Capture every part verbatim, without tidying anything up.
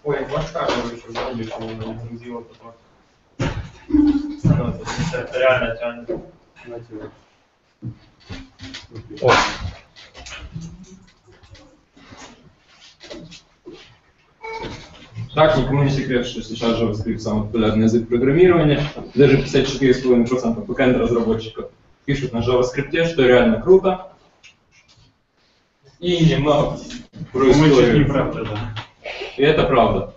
Ой, флажка, короче, вроде что он лицензировал такое. Это реально тянет. О. Так, никому не секрет, что сейчас JavaScript самый популярный язык программирования. Даже пятьдесят четыре целых пять десятых процента бэкэнд-разработчиков пишут на JavaScript, что реально круто. И немного про историю. Неправда, да. И это правда.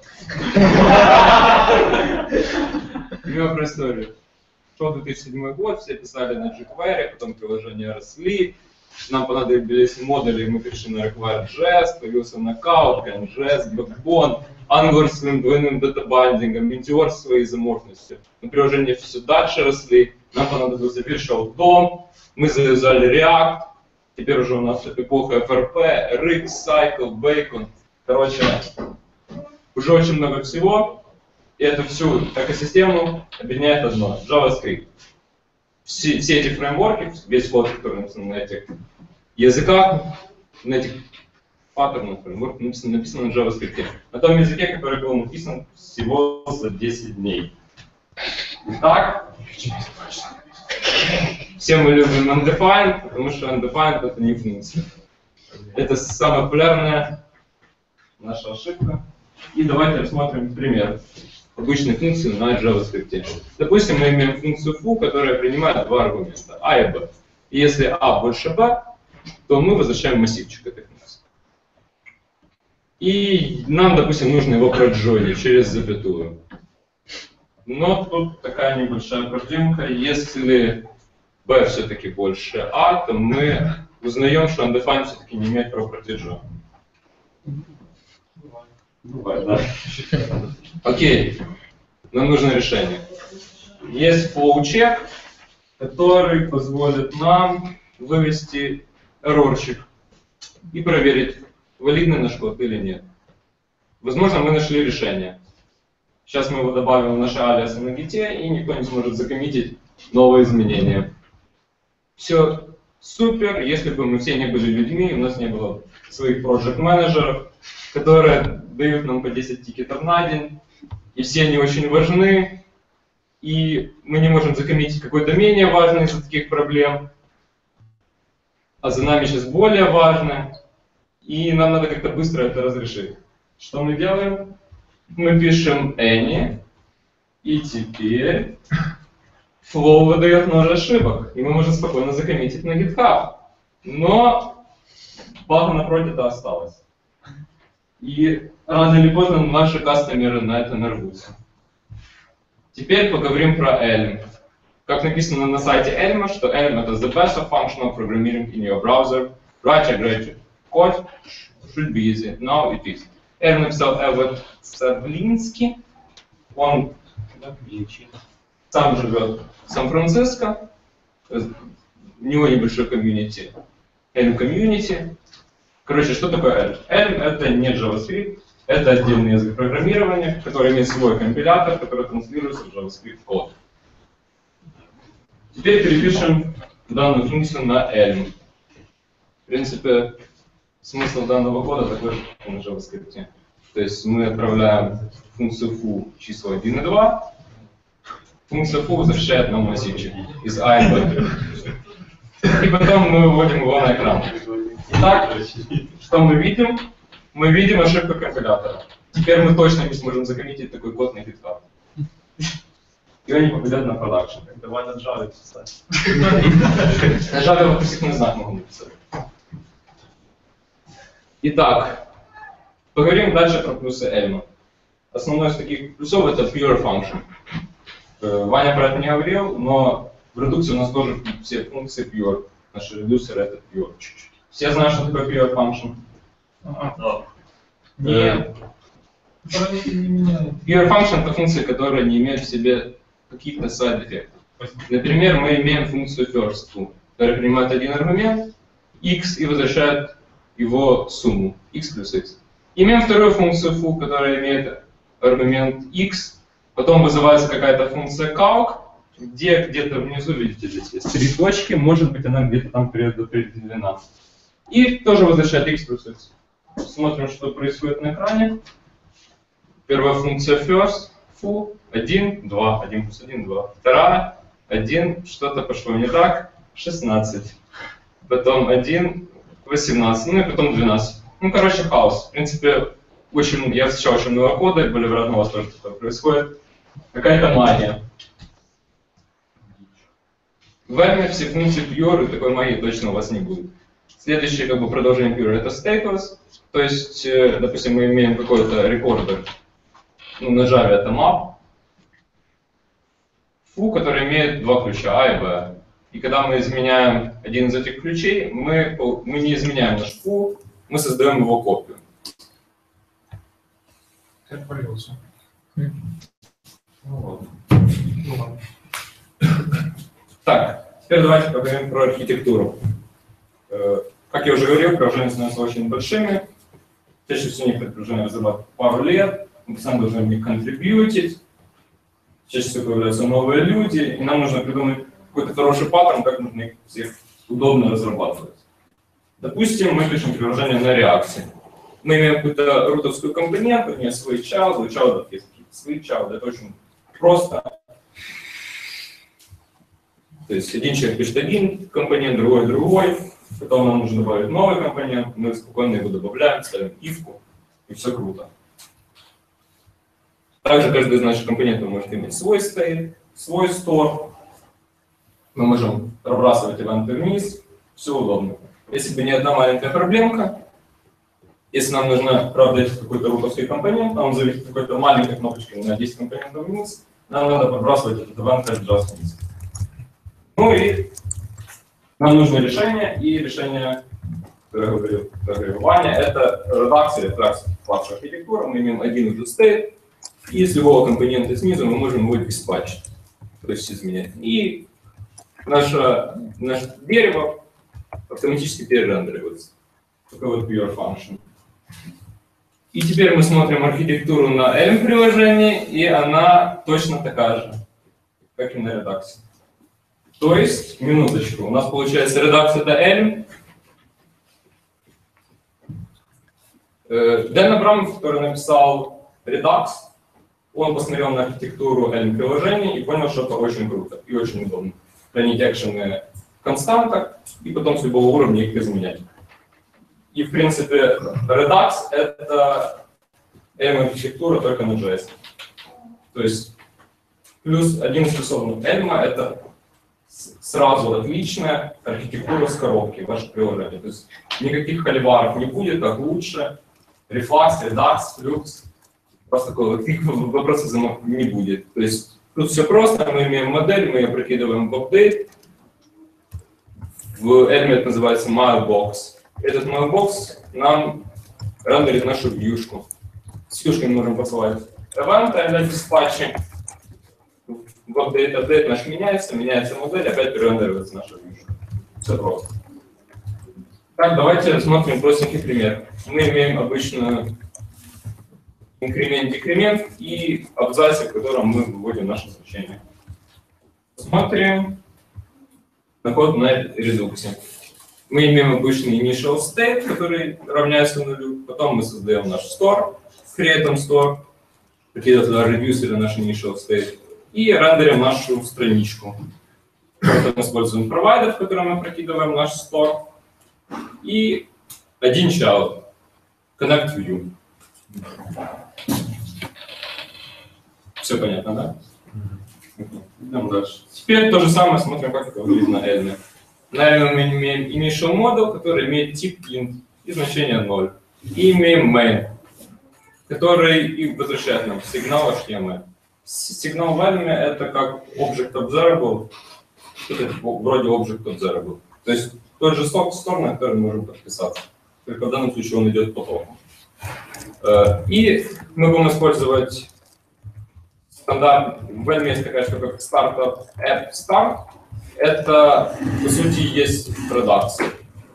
Немного про историю. Шел две тысячи седьмой год, все писали на jQuery, потом приложения росли. Нам понадобились модули, и мы перешли на Require.js, появился Knockout, CanJS, Backbone, Angular с своим двойным датабайндингом, Meteor с своей изоморфностью. Но приложения все дальше росли, нам понадобился Virtual дом, мы завязали React, теперь уже у нас эпоха эф эр пи, эр икс, Cycle, Bacon. Короче, уже очень много всего, и эту всю экосистему объединяет одно — JavaScript. Все, все эти фреймворки, весь код, который написан на этих языках, на этих паттернах фреймворках, написан, написан на JavaScript. На том языке, который был написан всего за десять дней. Итак, все мы любим undefined, потому что undefined — это не функция. Это самая популярная наша ошибка. И давайте рассмотрим пример обычной функции на JavaScript. Допустим, мы имеем функцию foo, которая принимает два аргумента, a и b. И если a больше b, то мы возвращаем массивчик этой функции. И нам, допустим, нужно его проджойнить через запятую. Но тут такая небольшая проблемка. Если b все-таки больше a, то мы узнаем, что undefined все-таки не имеет property join. Бывает, да? Окей, нам нужно решение. Есть flow-check, который позволит нам вывести эррорчик и проверить, валидный наш код или нет. Возможно, мы нашли решение. Сейчас мы его добавим в наши алиасы на гите, и никто не сможет закоммитить новые изменения. Все супер, если бы мы все не были людьми, у нас не было своих проект-менеджеров, которые дают нам по десять тикетов на день, и все они очень важны, и мы не можем закоммитить какой-то менее важный из таких проблем, а за нами сейчас более важное, и нам надо как-то быстро это разрешить. Что мы делаем? Мы пишем any, и теперь flow выдает ноль ошибок, и мы можем спокойно закоммитить на GitHub. Но бага напротив осталась. И рано или поздно наши кастомеры на это нарвутся. Теперь поговорим про Elm. Как написано на сайте Elm, что Elm — это the best of functional programming in your browser. Write a great code should be easy. Now it is. Elm написал Эвет Саблинский. Он сам живет в Сан-Франциско. У него небольшой комьюнити. Elm комьюнити. Короче, что такое Elm? Elm — это не JavaScript, это отдельный язык программирования, который имеет свой компилятор, который транслируется в JavaScript код. Теперь перепишем данную функцию на Elm. В принципе, смысл данного кода такой же, как на JavaScript. То есть мы отправляем функцию foo числа один и два. Функция foo возвращает нам массивчик из a и b. И потом мы выводим его на экран. Итак, что мы видим? Мы видим ошибку компилятора. Теперь мы точно не сможем закоммитить такой код на GitHub. И он не попадет на продакшн. Давай на Java писать. На Java вопросительный знак могу написать. Итак, поговорим дальше про плюсы Elm. Основной из таких плюсов — это pure function. Ваня про это не говорил, но в редукции у нас тоже все функции pure. Наши редюсеры — это pure чуть-чуть. Все знают, что такое pure function? Ага. Нет. Pure function — это функции, которые не имеют в себе каких-то side-эффектов. Например, мы имеем функцию first, которая принимает один аргумент, x, и возвращает его сумму, x плюс x. Имеем вторую функцию foo, которая имеет аргумент x, потом вызывается какая-то функция calc, где где-то внизу, видите, здесь есть три точки, может быть, она где-то там предопределена. И тоже возвращает x плюс x. Смотрим, что происходит на экране. Первая функция first, foo, один, два, один плюс один, два. Вторая, один, что-то пошло не так, шестнадцать. Потом один, восемнадцать, ну и потом двенадцать. Ну, короче, хаос. В принципе, очень, я встречал очень много кода, и были вероятно, у вас тоже такое происходит. Какая-то магия. В Elm все функции pure, и такой магии точно у вас не будет. Следующее как бы продолжение pure это status. То есть, допустим, мы имеем какой-то рекордер. Ну, на Java это map. Foo, который имеет два ключа, A и B. И когда мы изменяем один из этих ключей, мы, мы не изменяем наш foo, мы создаем его копию. Как полился? Вот. Ну ладно. Так, теперь давайте поговорим про архитектуру. Как я уже говорил, приложения становятся очень большими. Чаще всего некоторые приложения разрабатывают пару лет, мы постоянно должны в них контрибьютить. Чаще всего появляются новые люди, и нам нужно придумать какой-то хороший паттерн, как нужно их всех удобно разрабатывать. Допустим, мы пишем приложение на реакции. Мы имеем какую-то рутовскую компоненту, у нее свой child, у child есть свои child, это очень просто. То есть один человек пишет один компонент, другой другой, потом нам нужно добавить новый компонент, мы спокойно его добавляем, ставим ивку, и все круто. Также каждый из наших компонентов может иметь свой state, свой store. Мы можем пробрасывать ивенты вниз, все удобно. Если бы не одна маленькая проблемка, если нам нужно, правда, какой-то рутовский компонент, нам зависит какой-то маленькой кнопочкой на десять компонентов вниз, нам надо подбрасывать этот ивент как just вниз. Ну и нам нужно решение, и решение, которое я говорил, говорил Ваня, это редакция или флакс архитектура. Мы имеем один уже state, и с любого компонента снизу мы можем его диспатчить, то есть изменять. И наше, наше дерево автоматически перерендеривается. Такой вот pure function. И теперь мы смотрим архитектуру на Elm приложении, и она точно такая же, как и на редакции. То есть, минуточку, у нас получается редакция это Elm. Дэн Абрамов, который написал Redux, он посмотрел на архитектуру Elm приложений и понял, что это очень круто и очень удобно. Хранить экшены в константах и потом с любого уровня их изменять. И в принципе Redux это Elm архитектура только на джей эс. То есть плюс один из плюсов Elm это сразу отличная архитектура с коробки, ваше приложение. То есть никаких холиваров не будет, так лучше. Reflux, Redux, Flux. Просто такого вопроса не будет. То есть тут все просто, мы имеем модель, мы ее прокидываем в апдейт. В Elm это называется mailbox. Этот mailbox нам рендерит нашу вьюшку. С вьюшкой мы можем посылать эвенты для диспатча. В апдейт, апдейт наш меняется, меняется модель, опять перерендеривается наша вьюшка. Все просто. Так, давайте рассмотрим простенький пример. Мы имеем обычную инкремент-декремент и абзацы, в котором мы выводим наше значение. Смотрим на код на редуксе. Мы имеем обычный initial state, который равняется нулю. Потом мы создаем наш store, create store, какие-то туда редюсеры наш initial state, и рендерим нашу страничку. Потом используем provider, в котором мы прокидываем наш store, и один child, connect view. Все понятно, да? Идем дальше. Теперь то же самое смотрим, как это выглядит на Elm. На Elm мы имеем initial model, который имеет тип int и значение ноль. И имеем main, который и возвращает нам сигнал эйч ти эм эль. Сигнал в Elm это как object observable, что-то вроде object observable. То есть тот же store, на который мы можем подписаться. Только в данном случае он идет потоком. И мы будем использовать стандарт. В Elm есть такая штука, как startup app start. Это, по сути, есть редакция.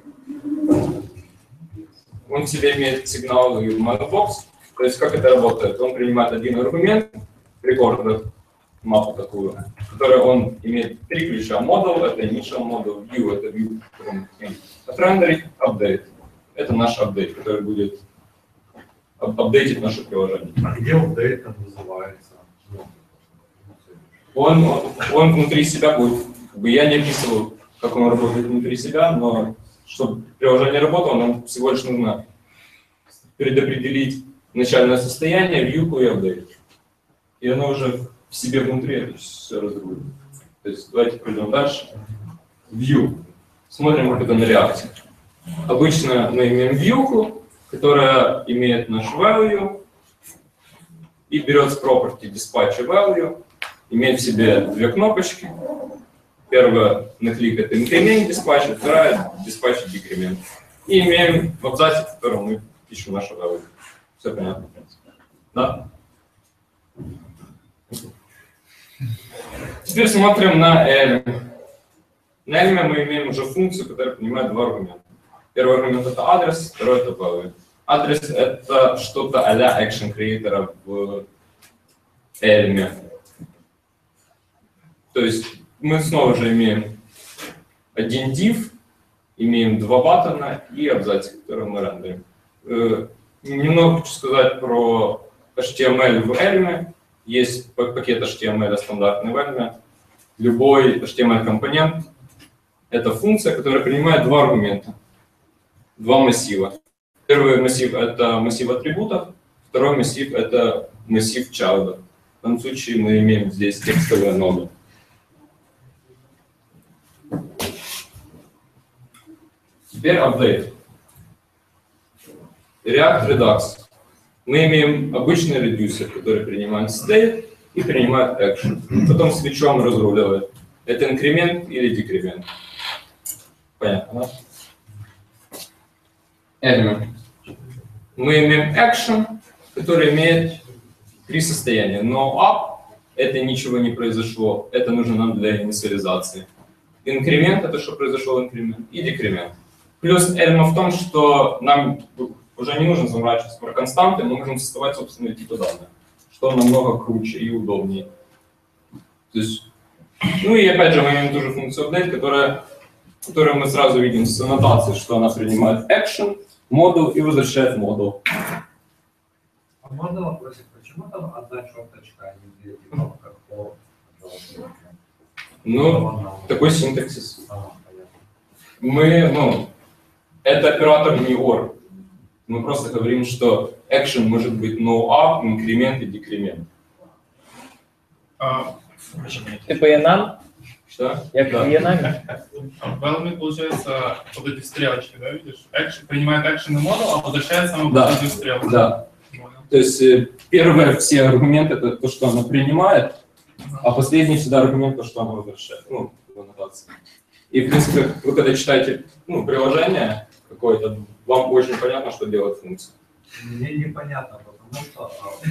Он в себе имеет сигнал и mailbox. То есть как это работает? Он принимает один аргумент, рекордер, мапу такую, в которой он имеет три ключа. Model, это initial model, view, это view, который мы хотим отрендерить, update. Это наш update, который будет ап- апдейтить наше приложение. А где апдейт там называется? Он, он, он внутри себя будет, как бы я не описывал, как он работает внутри себя, но чтобы приложение работало, нам всего лишь нужно предопределить начальное состояние, вьюку и апдейт. И оно уже в себе внутри это все разрулит. То есть давайте пойдем дальше. View. Смотрим, как это на реакте. Обычно мы имеем вьюку, которая имеет наш value и берет с property dispatch value, имеет в себе две кнопочки. Первая на клик это increment dispatch, вторая dispatch decrement. И имеем в абзаце, в котором мы пишем наше value. Все понятно? Да? Теперь смотрим на Elm. На Elm мы имеем уже функцию, которая принимает два аргумента. Первый аргумент это адрес, второй это value. Адрес это что-то а-ля action creator в Elm. То есть мы снова же имеем один div, имеем два баттона и абзац, который мы рендерим. Э, немного хочу сказать про эйч ти эм эль в Elm. Есть пакет эйч ти эм эль стандартный в Elm. Любой эйч ти эм эль-компонент – это функция, которая принимает два аргумента, два массива. Первый массив – это массив атрибутов, второй массив – это массив child. В данном случае мы имеем здесь текстовые ноды. Теперь апдейт. React Redux. Мы имеем обычный редюсер, который принимает state и принимает action. Потом свечом разруливает. Это инкремент или декремент. Понятно, да? Element. Мы имеем action, который имеет три состояния. No up – это ничего не произошло, это нужно нам для инициализации. Инкремент – это что произошел инкремент, и декремент. Плюс эльма в том, что нам уже не нужно заморачиваться про константы, мы можем создавать собственные типы данных, что намного круче и удобнее. То есть, ну и опять же мы имеем ту же функцию update, которая, которую мы сразу видим с аннотацией, что она принимает action, модул и возвращает модул. А можно вопросик, почему там одна черточка, а не две, типа как по... Ну, такой синтаксис. А, понятно. Мы, ну, это оператор не or. Мы просто говорим, что action может быть no up, инкремент и декремент. А, Типа Янам? Что? Як Да. в Янаме? в Elm, получается, вот эти стрелочки, да, видишь? Action, принимает action и модул, а возвращает саму Да. последнюю стрелку. Да. Понял. То есть э, первое, все аргументы это то, что она принимает, а последний всегда аргумент, то, что она возвращает. Ну, в аннотации. И, в принципе, вы когда читаете ну, приложение какое-то, вам очень понятно, что делает функция. Мне непонятно, потому что...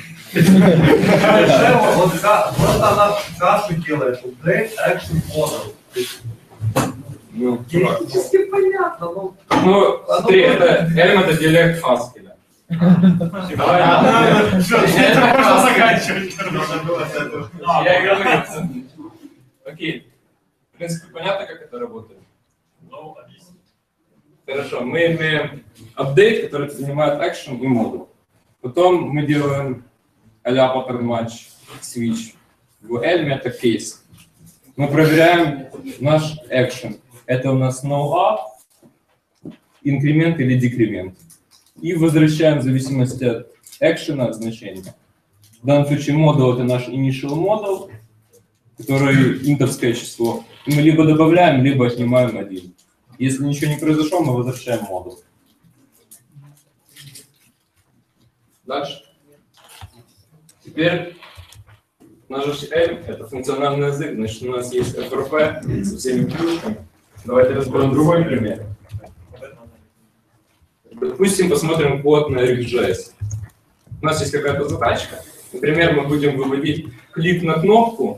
а, Вот ка- вот она кашу делает, update, action, model. Ну, Технически понятно, но... ну смотри, это Elm это диалект Haskell. Давай. Это можно заканчивать. Я и говорю. Окей. В принципе, понятно, как это работает? Ну, объясни. Хорошо. Мы имеем update, который занимает action и модул. Потом мы делаем а-ля pattern match switch. В Elm это case. Мы проверяем наш action. Это у нас no up, инкремент или декремент. И возвращаем в зависимости от action значение. В данном случае модул это наш initial model, который интовское число. И мы либо добавляем, либо отнимаем один. Если ничего не произошло, мы возвращаем модул. Дальше. Теперь наш Elm это функциональный язык, значит у нас есть эф эр пи со всеми плюшками. Давайте разберем другой пример. Допустим, посмотрим код на React.js. У нас есть какая-то задачка. Например, мы будем выводить клик на кнопку.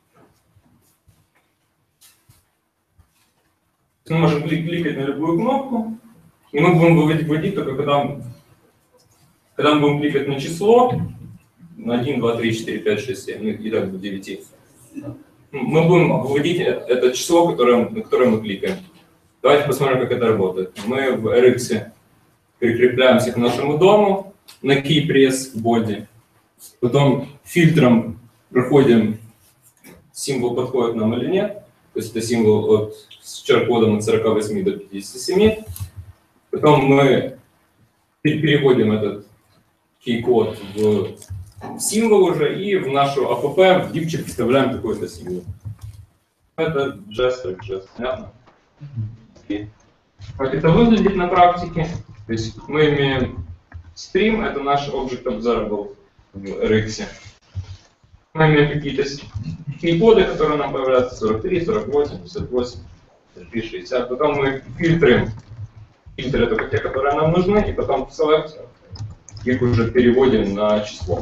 Мы можем кликать на любую кнопку, и мы будем выводить, выводить только когда, когда мы будем кликать на число, на один, два, три, четыре, пять, шесть, семь, ну, и так до девяти. Мы будем выводить это число, которое, на которое мы кликаем. Давайте посмотрим, как это работает. Мы в эр икс прикрепляемся к нашему дому, на key-press body. Потом фильтром проходим, символ подходит нам или нет. То есть это символ от, с чар-кодом от сорока восьми до пятидесяти семи. Потом мы переводим этот key-код в символ уже и в нашу АПП в дипчик вставляем какой-то символ. Это жест, жест, понятно? И как это выглядит на практике? То есть мы имеем стрим, это наш Object Observable в эр икс. Мы имеем какие-то кей-коды, которые нам появляются, сорок три, сорок восемь, пятьдесят восемь, шестьдесят. Потом мы фильтруем. Фильтры только те, которые нам нужны, и потом в select их уже переводим на число.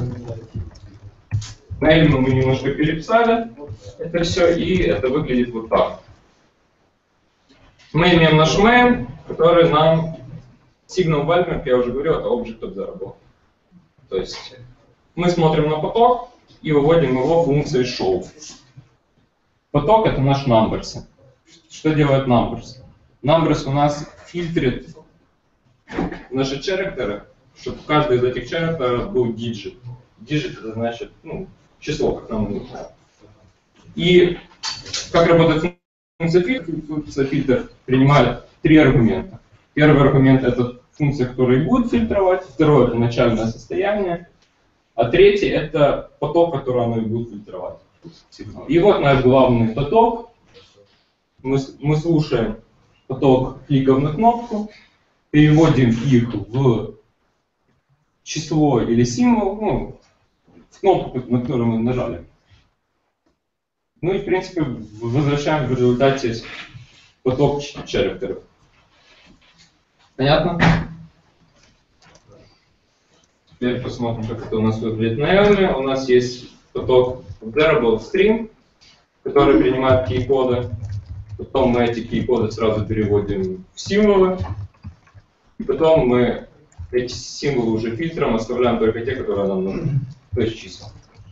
На Elm мы немножко переписали это все, и это выглядит вот так. Мы имеем наш main, который нам signal value, как я уже говорил, это Object Observable. То есть мы смотрим на поток и выводим его функцией show. Поток — это наш numbers. Что делает numbers? Numbers у нас фильтрит наши characters, чтобы каждый из этих characters был digit. Digit — это значит, ну, число, как нам нужно. И как работает функция фильтр? Функция фильтр принимает три аргумента. Первый аргумент — это функция, которая будет фильтровать. Второй — это начальное состояние. А третий — это поток, который она и будет фильтровать. И вот наш главный поток. Мы, мы слушаем поток кликов на кнопку, переводим их в число или символ, ну, в кнопку, на которую мы нажали. Ну и, в принципе, возвращаем в результате поток character'ов. Понятно? Теперь посмотрим, как это у нас выглядит на Elm. У нас есть поток observable stream, который принимает key-коды. Потом мы эти key-коды сразу переводим в символы. И потом мы эти символы уже фильтром оставляем только те, которые нам нужны. То есть числа.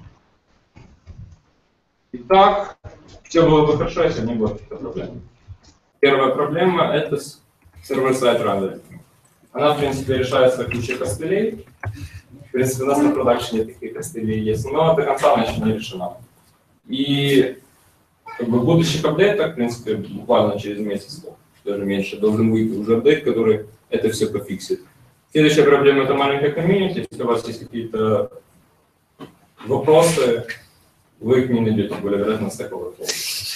Итак, все было бы хорошо, если не было каких-то проблем. Первая проблема — это server-side rendering. Она, в принципе, решается кучей костылей. В принципе, у нас на продакшене таких костылей есть, но до конца она еще не решена. И как бы, в будущих апдейтах, в принципе, буквально через месяц, даже меньше, должен выйти уже апдейт, который это все пофиксит. Следующая проблема — это маленькая комьюнити. Если у вас есть какие-то вопросы, вы их не найдете, более вероятно, с такого фото.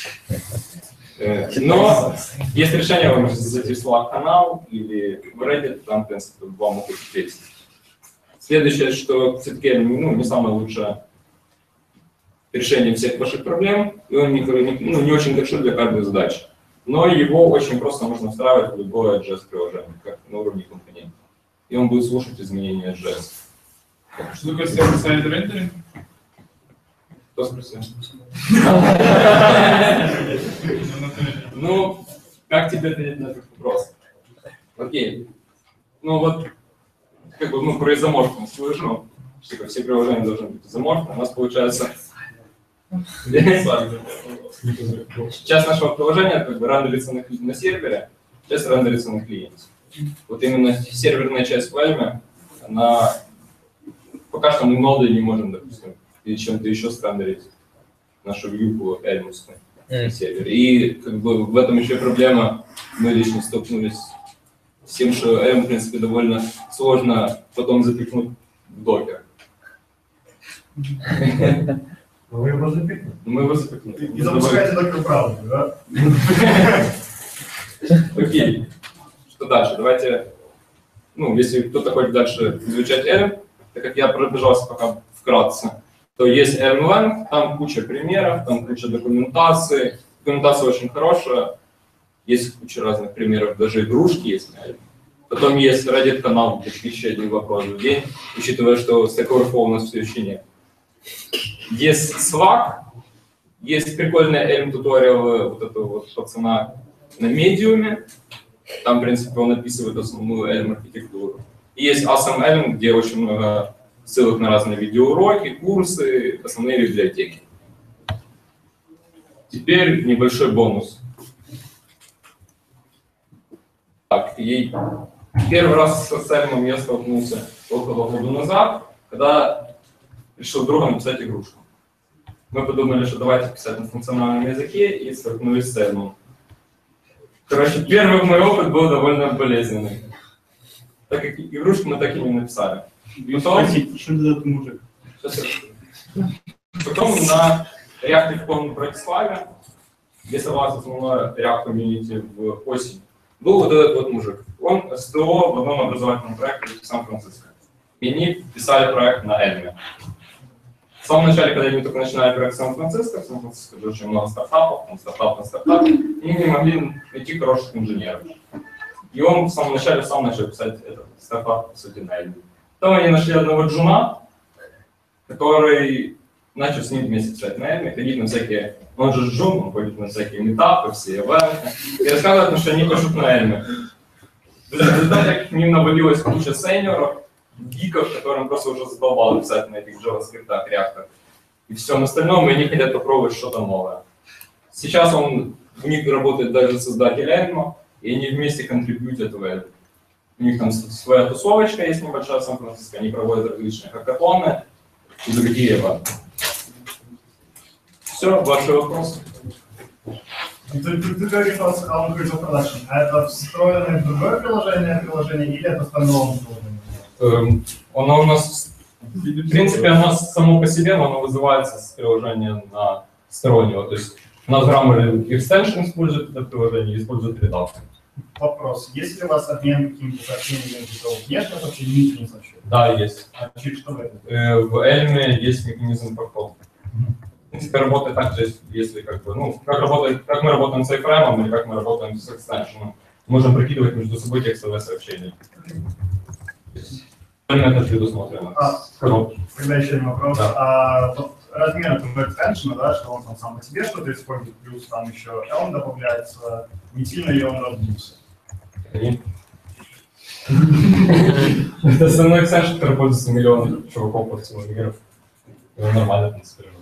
Но есть решение, вы можете зайти в Slack канал или в Reddit, там, в принципе, вам могут ответить. Следующее, что все-таки ну, не самое лучшее решение всех ваших проблем, и он не, ну, не очень хорошо для каждой задачи. Но его очень просто можно встраивать в любое джей эс-приложение, как на уровне компонента. И он будет слушать изменения джей эс. Что такое сервер-сайд рендеринг? Кто спросил? Ну, как тебе ответить на этот вопрос? Окей. Ну вот, как бы, ну, про изоморфность слышал, что все приложения должны быть изоморфны. У нас получается... Часть нашего приложения как бы рендерится на, на сервере, часть рендерится на клиенте. Вот именно серверная часть в Elm, она... Пока что мы ноды не можем, допустим, или чем-то еще срендерить нашу вьюку эльмовскую mm. сервер. И как бы в этом еще проблема, мы лично столкнулись с тем, что Elm, в принципе, довольно сложно потом запихнуть в докер. Вы его запихнули? Мы его запихнули. И запускаете докер правду, да? Окей. Что дальше? Давайте, ну, если кто-то хочет дальше изучать Elm, так как я пробежался пока вкратце, то есть Elm, там куча примеров, там куча документации. Документация очень хорошая, есть куча разных примеров, даже игрушки есть на Elm. Потом есть Reddit-канал, где тысяча один вопрос в день, учитывая, что Stack Overflow у нас все еще нет. Есть Slack, есть прикольные Elm-туториалы вот этого вот пацана на медиуме. Там, в принципе, он описывает основную Elm-архитектуру. И есть Awesome Elm, где очень много ссылок на разные видеоуроки, курсы, основные библиотеки. Теперь небольшой бонус. Так, и первый раз с Elm я столкнулся около года назад, когда решил другу написать игрушку. Мы подумали, что давайте писать на функциональном языке и столкнулись с Эльмом. Короче, первый мой опыт был довольно болезненный. Так как игрушку мы так и не написали. Потом... Спросите, что это за мужик? Потом на React в Братиславе, где собрался основной React Community в осень, был вот этот вот мужик. Он эс тэ о в одном образовательном проекте в Сан-Франциско. И они писали проект на Эльме. В самом начале, когда они только начинали проект в Сан-Франциско, в Сан-Франциско же очень много стартапов, там стартап на стартап, и не могли найти хороших инженеров. И он в самом начале сам начал писать этот стартап, по сути, на Эльме. Потом они нашли одного джуна, который начал с ним вместе писать на Эльме, ходить на всякие, он же джун, он ходит на всякие метапы, все эвенты, и рассказывает, что они пишут на Эльме. В результате к ним навалилась куча сеньоров, гиков, которым просто уже задолбало писать на этих JavaScript, React и всем остальном, и они хотят попробовать что-то новое. Сейчас он, у них работает даже создатель Эльма, и они вместе контрибьютят в Эльм. У них там своя тусовочка есть небольшая в Сан-Франциско, они проводят различные хакатоны и другие ивенты. Все, ваши вопросы? Ты, ты, ты говоришь, что он Visual Production, а это встроенное в другое приложение, приложение или это стандартное приложение? Эм, оно у нас, в принципе, оно само по себе, но оно вызывается с приложения на стороннего. То есть у нас Grammarly Extension использует это приложение, использует редактор. Вопрос. Есть ли у вас обмен какими-то сообщениями между собой? Нет, это вообще ничего не сообщает. Да, есть. А через что это? Э, в Elm есть механизм портов. В принципе, работает так же, если как бы, ну, как, работает, как мы работаем с iframe или как мы работаем с экстеншеном. Можем прикидывать между собой текстовые сообщения. Это предусмотрено. А, тогда еще один вопрос. Да. А, вот размер этого экстеншена, да, что он там сам по себе что-то использует, плюс там еще Elm добавляется, не сильно ли он раздулся? Это основной экстеншн, который пользуется миллионом чуваков по всему миру. Его нормально, в принципе, работает.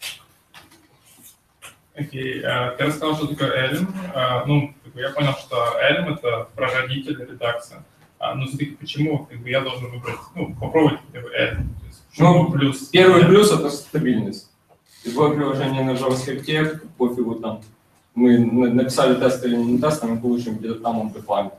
Окей, okay. Ты рассказал, что такое Elm. Uh, ну, я понял, что Elm — это прародитель редакции. Uh, но все-таки почему как бы, я должен выбрать, ну, попробовать хотя бы Elm? То есть, ну, плюс? Первый плюс — это стабильность. Любое приложение на JavaScript, пофигу там, мы написали тест или не тест, мы получим где-то там он рекламу.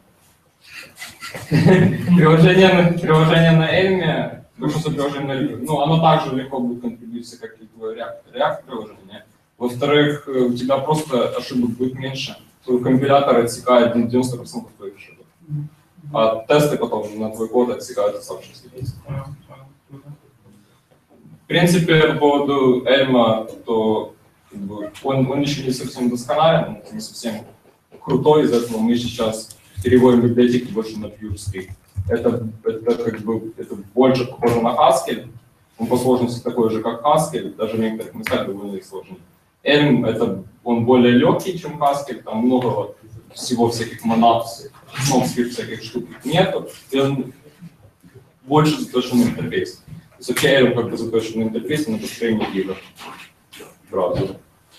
Приложение, приложение на Elm, просто приложение, ну, оно также легко будет контрибьються, как и React, React приложение. Во-вторых, у тебя просто ошибок будет меньше. Твой компилятор отсекает девяносто процентов твоих ошибок. А тесты потом на твой код отсекают оставшиеся десять процентов. В принципе, по поводу Эльма, то как бы, он, он еще не совсем досконален, он не совсем крутой, из-за этого мы сейчас переводим библиотеки больше на PureScript. Это, это, как бы, это больше похоже на Haskell, он по сложности такой же, как Haskell, даже в некоторых местах довольно сложный. Elm — это он более легкий, чем Haskell, там много всего всяких монад, скрипт всяких штук нету, и он больше заточен на интерфейс. То есть вообще Elm как бы заточен на интерфейс, на построение игр. Правда.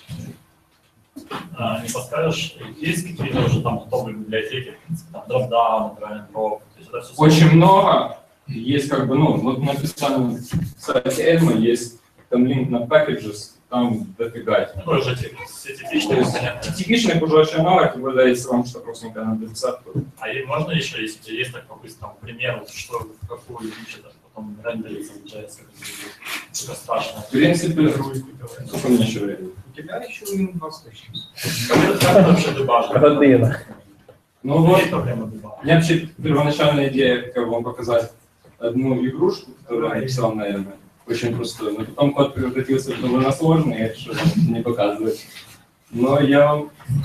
А, не подскажешь, есть какие-то уже там готовые библиотеки, в принципе, там Dropdown, Naturalin Pro, то есть это все очень много. Есть как бы, ну, вот на специальном сайте Elm есть там линк на packages, там дофига. Ну, уже все типичные, понятно. Типичных уже очень много, тем более, если вам что-то просто не надо написать. А и можно еще, если у тебя есть так по-быстрому пример, что, в какую вещь это потом рендерится, получается, что страшно. В принципе, сколько мне еще времени? У тебя еще минут двадцать. Как это вообще дебажить? Година. Ну вот, Есть проблема дебажа? у меня вообще первоначальная идея, как вам показать одну игрушку, которую я написал, наверное, очень простую, но потом код превратился в довольно сложный, я решил не показывать. Но я вам...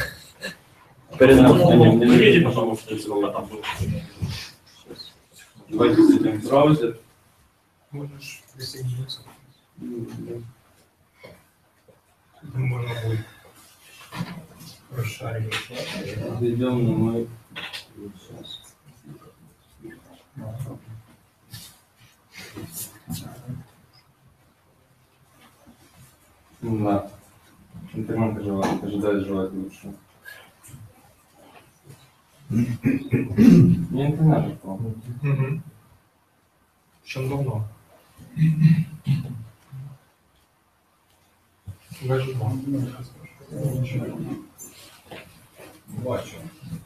Выведи, пожалуйста, сколько там было. Давайте зайдем в браузер. Можешь присоединиться. Можно будет расшарить. Зайдем на мой... Да. Интернет ожидает, ожидает желать лучше. Не интернет, по-моему. Чем давно? Бачу.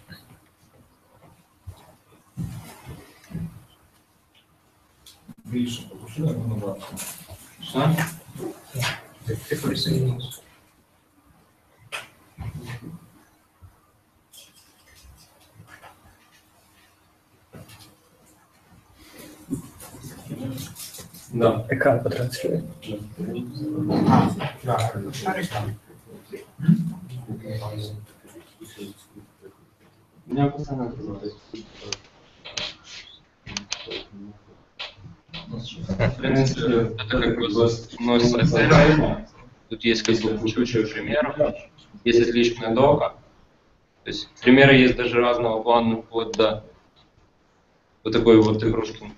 Більше покушали, не набрати. Что? Ти присоединився. Да. Екран потранслює. У меня постоянно открывается. В принципе, это как бы носится. Тут есть как бы куча примеров. Есть отличная дока. То есть примеры есть даже разного плана, вплоть до вот такой вот игрушки.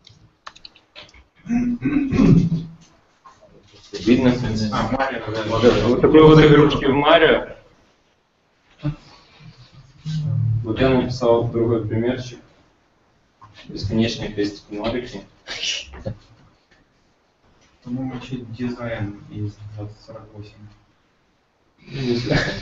Видно? А, Марио, да. Вот такой вот игрушки в Марио. Вот я написал другой примерчик. Бесконечные крестики нолики. По-моему, вообще дизайн из двадцать сорок восемь. Ну, не совсем.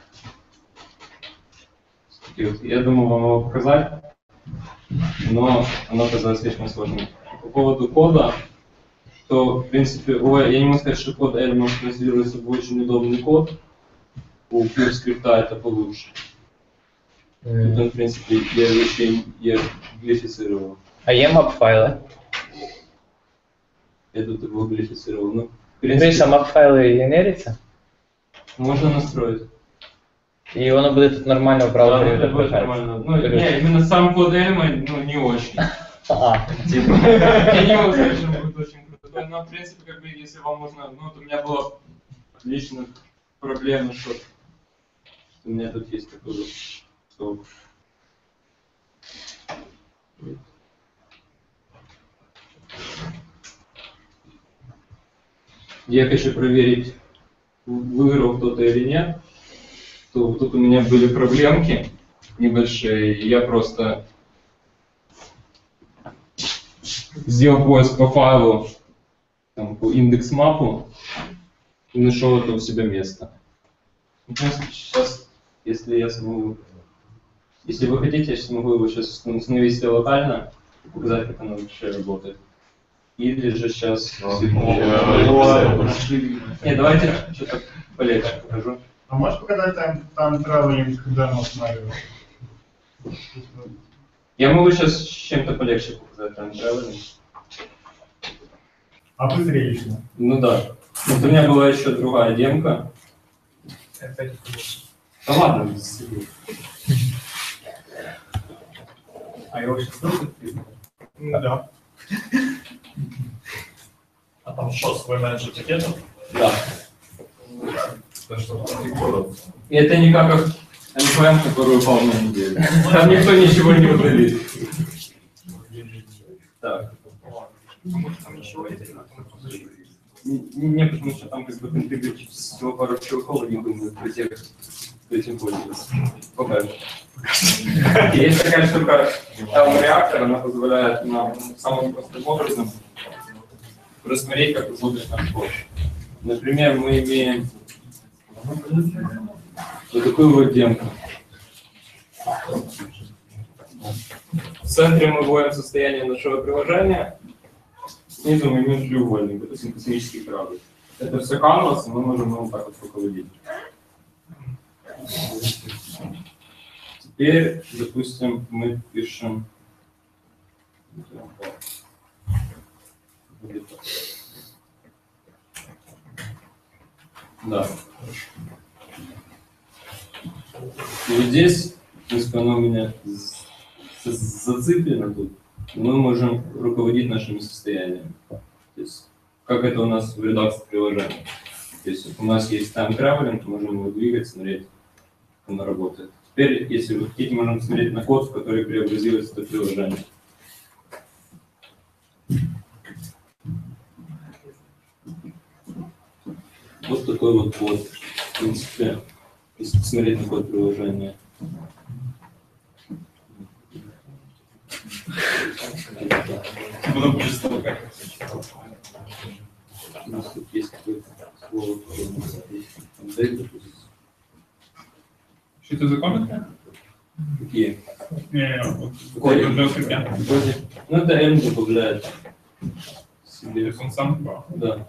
Такие вот. Я думал вам его показать, но оно оказалось слишком сложным. По поводу кода, то, в принципе, ой, я не могу сказать, что код Elm транслирует собой очень удобный код. У PureScript это получше. Тут он, в принципе, я вещей я глифицировал. А є мап-файли? Я тут его глифицировал. Ну, в Дивися, принципе, мап-файли генеряться, можно настроить. і воно буде тут нормально в Да, браузері это будет відображатися. нормально. Ну, не, именно сам код Elm, ну, не очень. А, Типа, я не могу сказать, что он будет очень крутой, но, в принципе, как бы, если вам можно, ну, вот у меня была лично проблема, что у меня тут есть такой вот столб. Я хочу проверить, выиграл кто-то или нет. То тут у меня были проблемки небольшие, и я просто сделал поиск по файлу, там, по индекс мапу и нашел это у себя место. Ну, в принципе, сейчас, если я смогу, если вы хотите, я смогу его сейчас установить локально и показать, как оно вообще работает. Или же сейчас... Не, давайте что-то полегче покажу. А можешь показать там, там травелинг, когда мы устанавливаем? Я могу сейчас с чем-то полегче показать там traveling. А быстрее лично. Ну да. Вот у меня была еще другая демка. Да ладно, А его сейчас тоже Ну да. А там что, свой менеджер пакетов? да. это что, прикольно. И это не как эн пи эм, который упал на неделю. Там никто ничего не удалит. Так. Там ничего нет. Не, не, потому что там как бы конфигурировать всего пару чуваков, не думаю, кто тех, кто этим пользуется. Покажу. Есть такая штука, там реактор, она позволяет нам самым простым образом рассмотреть, как работает наш код. Например, мы имеем вот такую вот демку. В центре мы вводим состояние нашего приложения. Снизу мы имеем треугольник, допустим, космический корабль. Это все canvas, и мы можем его так вот руководить. Теперь, допустим, мы пишем... Да. И вот здесь, в принципе, оно у меня зациклено тут, мы можем руководить нашими состояниями. То есть, как это у нас в редакции приложения. То есть, у нас есть time traveling, можем его двигать, смотреть, как оно работает. Теперь, если вы хотите, можем смотреть на код, в который преобразуется это приложение. Вот такой вот код. В принципе, если посмотреть на код приложения. Потом будет слово как. У нас тут есть какое-то слово, которое мы здесь апдейт, допустим. Что это за комменты? Какие? Не, вот Какой? в JavaScript. Ну, это M добавляет То себе. есть он сам. Да.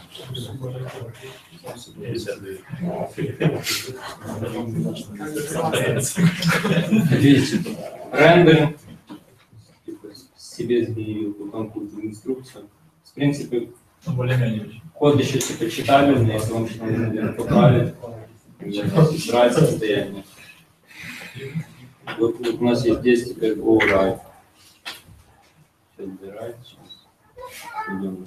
Видите, рендеринг, типа, себе сгенерил потом какую-то инструкцию. В принципе, Ну, более-менее. код еще типа читабельный, если вам что-то надо поправить, нравится состояние. Вот, вот у нас есть здесь теперь override. Сейчас убирать, сейчас идем.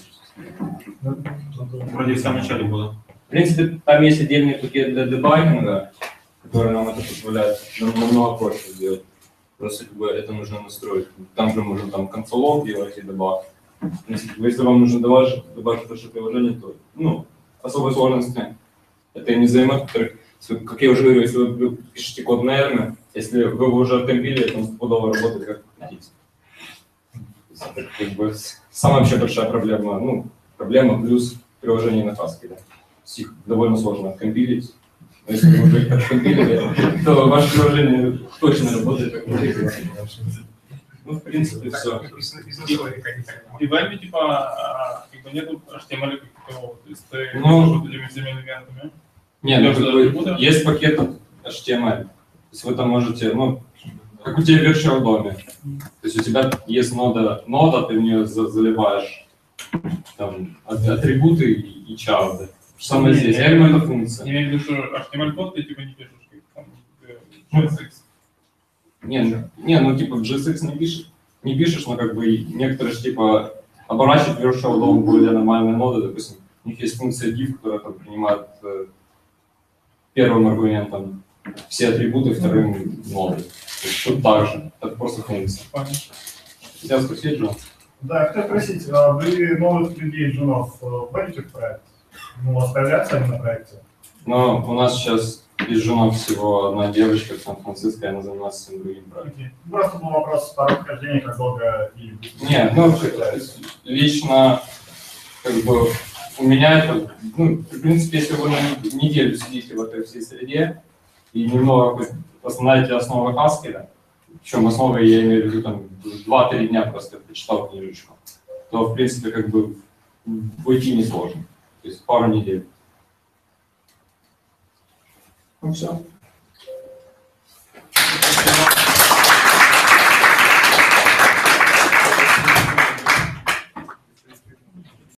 Вроде в самом начале было. В принципе, там есть отдельный пакет для дебагинга, который нам это позволяет нам- намного проще сделать. Просто как бы это нужно настроить. Там же можно там консолог делать и дебаг. В принципе, если вам нужно добавить, добавить ваше приложение, то ну, особой сложности это не займет. Во-вторых, если- как я уже говорил, если вы пишете код на Erm, если вы его уже откомпилили, он стопудово работает как хотите. То есть это как бы с- самая вообще большая проблема. Ну, проблема плюс приложение на Haskell. Их довольно сложно откомпилить. Но если вы уже их откомпилили, то ваше приложение точно работает как хотите. Ну, в принципе, все. И в Elm, типа, а, как бы нету эйч ти эм эль как такового. То есть ты Ну, можешь вот этими всеми элементами. Нет, ну, Даже как бы атрибуты? есть пакет эйч ти эм эль. То есть вы там можете, ну, как у тебя в Virtual доме. То есть у тебя есть нода, нода, ты в нее за- заливаешь там, ат- атрибуты и, и чарды. Что самое здесь, Elm это функция. Я имею в виду, что эйч ти эм эль-код ты типа не пишешь, как там э, джей эс икс. Не, ну- не, ну типа в джей эс икс не пишешь, не пишешь, но как бы и некоторые же типа оборачивают Virtual дом более нормальные ноды, допустим, у них есть функция div, которая там принимает э, первым аргументом все атрибуты, вторым ноды. То есть тут так же, это просто функция. Понятно. Хотел спросить, Джон? Да, хотел спросить, а вы новых людей, джунов, э, вводите в проект? Ну, оставляются они на проекте? Но у нас сейчас из женов всего одна девочка в Сан-Франциско, и она занимается всем другим проектом. Окей. Просто был вопрос порог хождения, как долго и... Нет, ну, лично, как бы, у меня это, ну, в принципе, если вы на неделю сидите в этой всей среде и немного посмотрите основы Haskell, причем основы я имею в виду там два-три дня просто почитал книжечку, то, в принципе, как бы, уйти несложно. То есть пару недель. Ну, все.